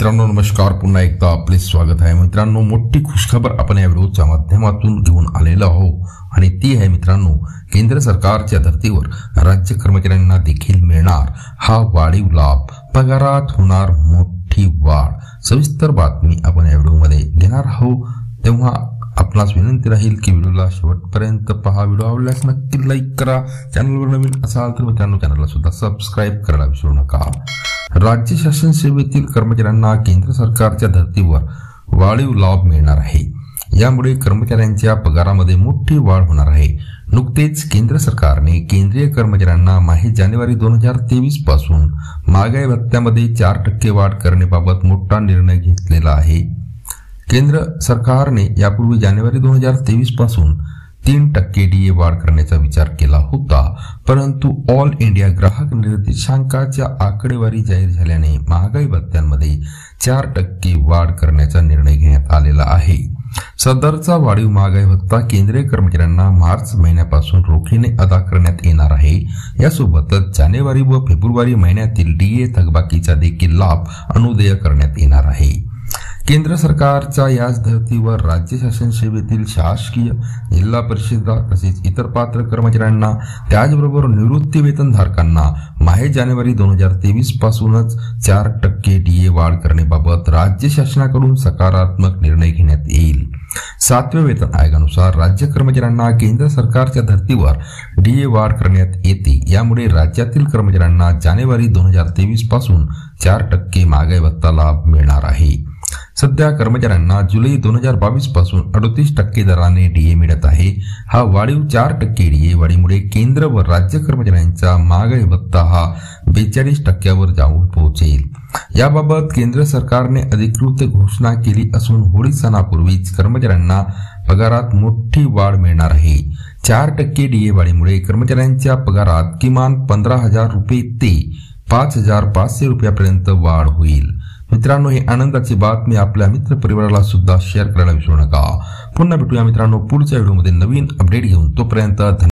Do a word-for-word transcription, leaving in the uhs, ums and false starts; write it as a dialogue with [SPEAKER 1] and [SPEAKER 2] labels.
[SPEAKER 1] मित्रांनो नमस्कार, पुन्हा एकदा आपले स्वागत आहे। मित्रांनो मोठी खुशखबर आपण या व्हिडिओच्या माध्यमातून घेऊन आलेलो आहोत आणि ती आहे मित्रांनो केंद्र सरकारच्या धर्तीवर राज्य कर्मचाऱ्यांना देखील मिळणार हा वाढीव लाभ, पगारात होणार मोठी वाढ। सविस्तर बातमी आपण या व्हिडिओमध्ये घेणार आहोत, तेव्हा आपणास विनंती राहील की व्हिडिओला शेवटपर्यंत पहा। व्हिडिओ आवडल्यास नक्की लाईक करा, चॅनलवर नवीन असाल तर मित्रांनो चॅनलला सुद्धा सबस्क्राइब करायला विसरू नका। राज्य शासन सेवेतील कर्मचाऱ्यांना केंद्र सरकारच्या धर्तीवर वाढीव लाभ मिळणार आहे। यामुळे कर्मचाऱ्यांच्या पगारामध्ये मोठी वाढ होणार आहे। नुकतेच केंद्र सरकारने केंद्रीय कर्मचाऱ्यांना माहे जानेवारी दोन हजार तेवीस पासून महागाई भत्त्यामध्ये चार टक्के वाढ करण्याबाबत मोठा निर्णय घेतलेला आहे। केंद्र सरकारने यापूर्वी जानेवारी दोन हजार तेवीस पासून तीन टक्के डीए वाढ करण्याचा विचार केला होता, परंतु ऑल इंडिया ग्राहक निर्देशांकाच्या आकडेवारी जाहीर झाल्याने महागाई भत्त्यांमध्ये चार टक्के वाढ करण्याचा निर्णय घेण्यात आलेला आहे। सदरचा वाढीव महागाई भत्ता केंद्रीय कर्मचाऱ्यांना मार्च महिन्यापासून रोखीने अदा करण्यात येणार आहे। यासोबतच जानेवारी व फेब्रुवारी महिन्यातील डीए थकबाकीचा देखील लाभ अनुदेय करण्यात येणार आहे। केंद्र सरकारच्या याच धर्तीवर राज्य शासन सेवेतील शासकीय, जिल्हा परिषदा तसेच इतर पात्र कर्मचाऱ्यांना त्याचबरोबर निवृत्ती वेतनधारकांना माहे जानेवारी दोन हजार तेवीस पासूनच चार टक्के डीए वाढ करण्याबाबत राज्य शासनाकडून सकारात्मक निर्णय घेण्यात येईल। सातव्या वेतन आयोगानुसार राज्य कर्मचाऱ्यांना केंद्र सरकारच्या धर्तीवर डीए वाढ करण्यात येते। यामुळे राज्यातील कर्मचाऱ्यांना जानेवारी दोन हजार तेवीस पासून चार टक्के महागाई भत्ता लाभ मिळणार आहे। सध्या कर्मचाऱ्यांना जुलै दोन हजार बावीस पासून अडतीस टक्के दराने डीए मिळत आहे। हा वाढीव चार टक्के डीए वाढीमुळे केंद्र व राज्य कर्मचाऱ्यांचा महागाई भत्ता हा बेचाळीस टक्क्यावर जाऊन पोहोचेल। याबाबत केंद्र सरकारने अधिकृत घोषणा केली असून होळी सणापूर्वीच कर्मचाऱ्यांना पगारात मोठी वाढ मिळणार आहे। चार टक्के डीए वाढीमुळे कर्मचाऱ्यांच्या पगारात किमान पंधरा हजार रुपये ते पाच हजार पाचशे रुपयापर्यंत वाढ होईल। मित्रांनो, ही आनंदाची बातमी आपल्या मित्र परिवाराला सुद्धा शेअर करायला विसरू नका। पुन्हा भेटूया मित्रांनो पुढच्या व्हिडिओमध्ये नवीन अपडेट घेऊन, तोपर्यंत